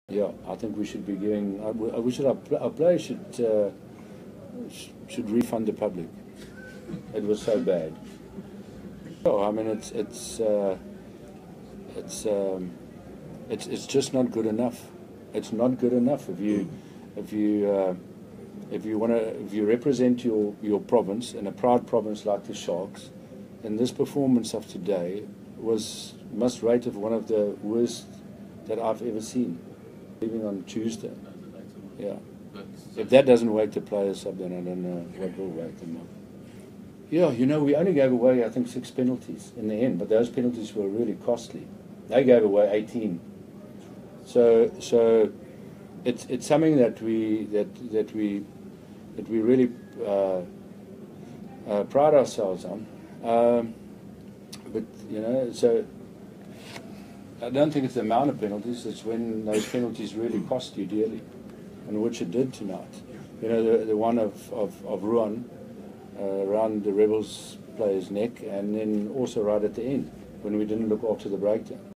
Yeah, I think we should be giving. Our players should refund the public. It was so bad. Oh, I mean, it's just not good enough. It's not good enough if you represent your province and a proud province like the Sharks, and this performance of today must rate of one of the worst that I've ever seen. Leaving on Tuesday. Yeah. If that doesn't wake the players up, then I don't know what will wake them up. Yeah, we only gave away, I think, 6 penalties in the end, but those penalties were really costly. They gave away 18. So it's something that we really pride ourselves on. But so I don't think it's the amount of penalties. It's when those penalties really cost you dearly, and which it did tonight. The one of Ruan around the Rebels player's neck, and then also right at the end when we didn't look after the breakdown.